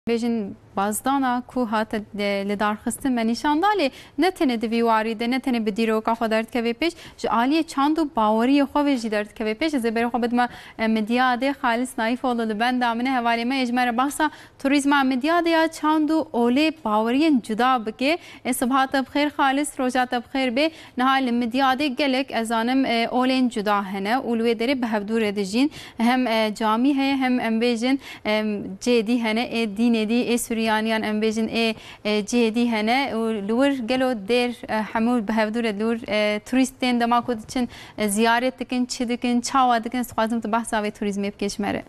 بيجن بازدانا كو هات لدارخست منیشان دالی نه تنه دویواری ده نه تنه بدیرو کافا دارد که پیش جالی چندو باوری خواه جی دارد که پیش زبر خواه بدم مدیاده خالص نایف اولو بند دامنه حوالی ما اجماع بحثا توریسم مدیاده یا چندو اوله باوری جدا بکه صبحات بخیر خالص روزات بخیر به نهال مدیاده گلک ازانم اولین جدا هنه اولوی داره به هفدور دجین هم جامی ہے هم ام بیجن جدی هنه دین دی سوریانیان ام بیجن جدی هنه لور گلو دیر حمول به هفدور لور توریستین دما کودچن زیارت دکن چی دکن چاوا دکن سخوازم تو بحث آوی توریسمی بکشمره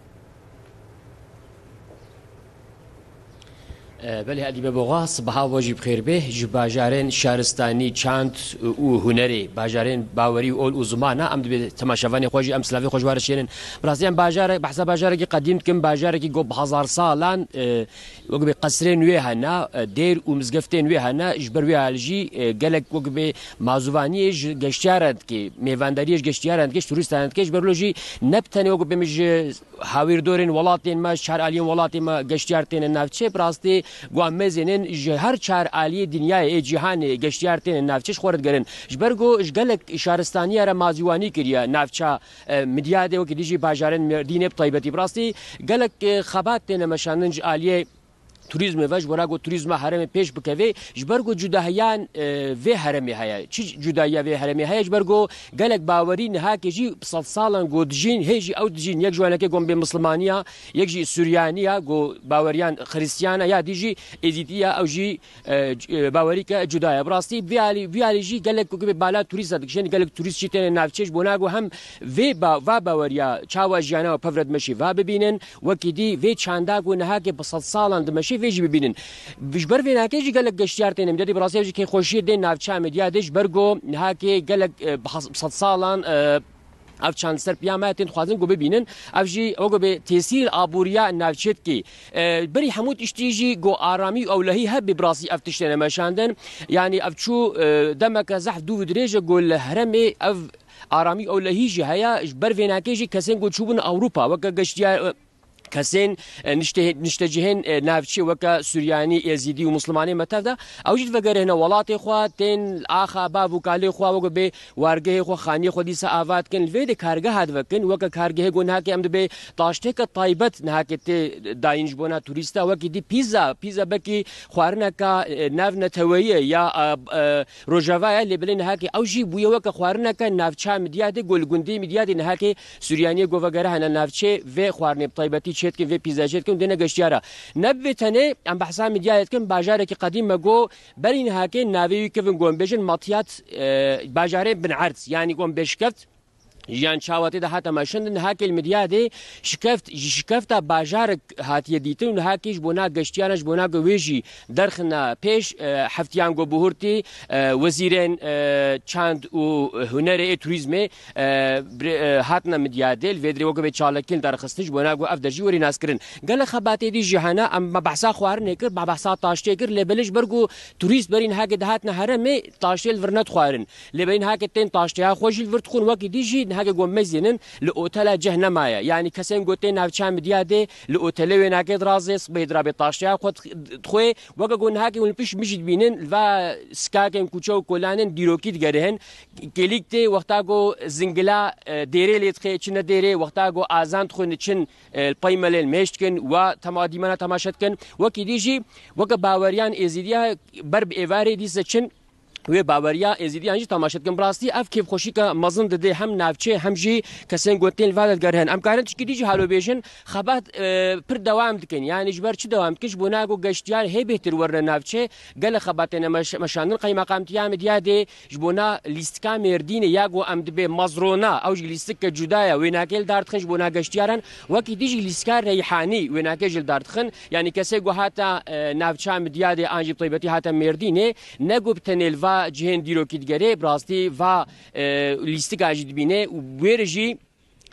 بله هدی به بغاس بها واجب خیر به جباجارن شهرستانی چند او هنری باجارن باوری اول uzmana am به تماشاوانی خوجی ام سلاوی خوش بارشین براسیان باجار بحث باجار کی قدیم کم باجار کی گو بهزار سالان وقت قصرين ويهنا دير ومزقفتين ويهنا جبر ويالجي قالك وقت مازواني جشتيارند كي ميفانداريش جشتيارند كيش توريستاند كيش برلوجي نبتني وقت بمج هاوير دورين ولاتين ما شهر عليهم ولاتين ما جشتيارتين النافشة براستي قوام مزنن هر شهر عالي دنيا جهان جشتيارتين النافشة خورد قرن جبرجو قالك شهرستانية را مازواني كريا نافشة مدياده وقت يجي باجارن دينه بطيبتي براستي قالك خباتين مشاننج عالية توریسم وش براگو توریسم حرم پیش بکوی جبرگو جداهیان و حرمی هیا چی جداهیا و حرمی هیا جبرگو گلک باوری نه که جی صد سالن گودجین هیچ او دجین یک جوانه که گم به مسلمانیا یک جی سوریانیا گو باوریان خریستیانا یا دیجی ازیتیا او جی باوری که جداهیا براستی ویالی جی گلک کو به بالا توریست دکشن گلک توریست چیتن نافچش بوناگو هم و باوریا چاوا جانا و پفرد مشی و ببینن وکیدی و چانداگو نه که به صد سالن دمشی ویجی ببینن ویش بر وینا که گلک گشتیارتن میدادی براستی که خوشی دین نافچه میدیادش برگو نه که گلک صد سالان اف چند سر پیاماتین خوازن گو ببینن اف جی او به تاثیر آبوریا نافچت کی بری حمود اشتیجی گو آرامی اولهی هب براسی اف تشتنه مشاندن یعنی اف چو دمک زح دو درجه گول هرمی اف آرامی اولهی جی هيا بر وینا که جی کسین گو چوبن اوروپا وک گشتیار كسين نشتجهن نافشي وكا سورياني يزيدي ومسلماني متفدا او جيت فقر هنا ولاتي خوا تين اخا بابو كالي خوا وكا بي وارغه خوا خاني خو دي ساوات كن الفيد كارغه هاد وكن وكا كارغه گون هاكي ام بي طاشتك طيبت نهاكتي داينج بونا توريستا وكي دي بيزا بكي خوارنا كا ناف نتويه يا روجافا اللي بلين هاكي او جي بو وكا خوارنا كا نافچا مديادي گول گوندي مديادي نهاكي سورياني گو فقر هنا نافچي و خوارني طيبتي شت كن في بيزاجت كن دنا گشتيارا نبتني ام بحثا مديات كن باجارك قديم مگو برين هاكن ناوي كيفن گون بيجن ماتيات باجارين بن عرض يعني گون بشكفت جان شاواتي ده حتى ماشن هاكي المديادي شكفت باجارك هاتي ديتن هاكيش بونا گشتيانش بونا گويجي درخنا پیش حفتيان گو بهورتي وزيرين چاند و هنر توریسم هاتنا مديادي الفيدري وگو بچالكين درخستش بونا گو افدرجي وري ناسكرن قال خباتي دي جهانا ام بحثا خوارن كر بحثا تاشتي كر لبلش برگو توریست برين هاكي دهاتنا هرم تاشتي الفرنت خوارن لبين هاكي تين تاشتي خوش الفرتخون وكي ديجي هاگه گم مزینن لأوتلا جهنمایا یعنی کسین گوته نافچام دیاده لأوتلا و ناکد رازس بیدرا بتاشیا خود خوی وگه گون هاگه اون پیش میشید بینن و سکاکن کوچو کلانن دیروکید گرهن کلیکته وقتا گو زنگلا دیره لیتخه چن دیره وقتا گو آزان خون چن الپایمل مشتکن و تمادیمانا تماشت کن وکی دیجی وگه باوریان ازیدیا برب ایواری دیسه چن و باوریا ازیدی انجی تماشات کن براستی اف کیف خوشی که مزن دده هم نافچه هم جی کسین گوتین الوالد گرهن ام کارن چکی دیجی حالو بیشن خبات پر دوام دکن یعنی جبر چی دوام کش بوناگو گشتیار هی بهتر ورن نافچه گل خباتن مشانن قیمه قامتی ام دیاده جبونا لیست کامردین یاگو ام دبه مزرونا او لیست که جدایا و ناکل دارتخن بونا گشتیارن وکی دیجی لیست کار ریحانی و ناکل دارتخن یعنی کسی گو هاتا نافچه ام دیاده انجی طیبتی هاتا مردینه نگو بتنل جهن دیروکید گره براستی و لیستی گاجید بینه و ویرجی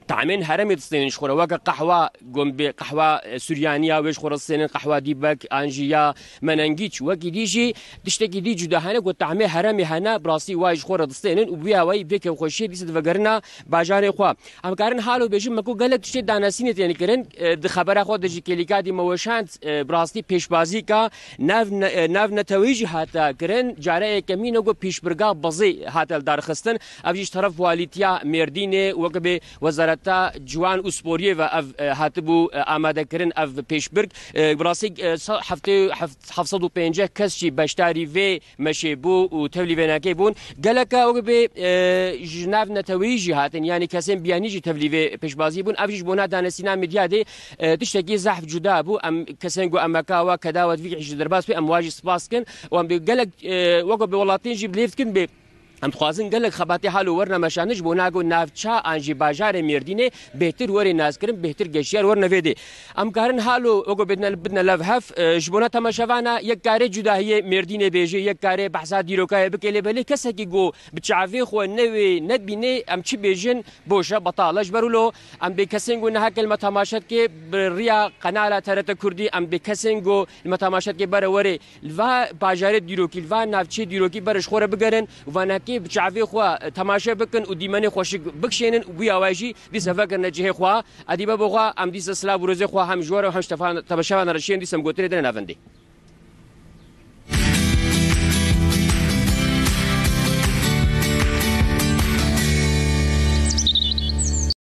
طعمين هرمي دستين شخورة وقا قهوة قم بقهوة سوريانية ويش خورة دستين قهوة ديبك أنجيا منانجيتش وكي ديجي تشتكي دي جدا هنا قلت طعمي هرمي هنا براسي وايش خورة دستين وبيا واي بيك وخشي دي سدفقرنا باجاري خوا أم كارن حالو بيجي مكو قالك تشتي داناسينة يعني كرن خبر خود دجي كليكادي موشانت براسي بيشبازي كا ناف نتويجي هاتا كرن جاري كمينو قو بيشبرقا بزي هاتا الدار خستن أبجيش طرف واليتيا ميرديني وقبي وزارتا جوان اسپوریه و اف هاتبو آماده کردن اف پیشبرگ براسي هفته 750 کس چی بشتاری و مشیبو و تولی و نکی بون گلکا او به جناب نتویجی هاتن یعنی کسیم بیانیجی تولی و پیشبازی بون افیش بونا دانسینا مدیاده تشتکی زحف جدا بو ام کسیم گو امکا و کداوت وی عش درباس به امواج سپاس کن و ام بگلک وقو به ولاتین جی بلیفت کن به ام خوازن قالك خباتي حالو ورنا مشانج بوناغو نافچا انجي باجار ميردينه بهتر وري ناس كرم بهتر گشيار ورنا فيدي ام كارن حالو اوغو بدنا لفهف جبونا تماشوانا يك كاري جدا هي ميردينه بيجي يك كاري بحثا ديروكاي بكلي بلي كسكي جو بتشافي خو نوي ندبيني ام تشي بيجن بوشا بطالج برولو ام بكسنگو نها كلمه تماشات كي بريا قناه ترت كردي ام بكسنگو المتماشات كي بروري الفا باجار ديروكي الفا نافچي ديروكي برش خوره بگرن وانا كي بتشافي خوا تماشا بكن وديماني خوش بكشينن وبيا واجي دي سفكر نجيه خوا اديبا بوغا ام دي سلا بروزي خوا هم جوار هم تماشا نرشين دي سم گوتري دنا نافندي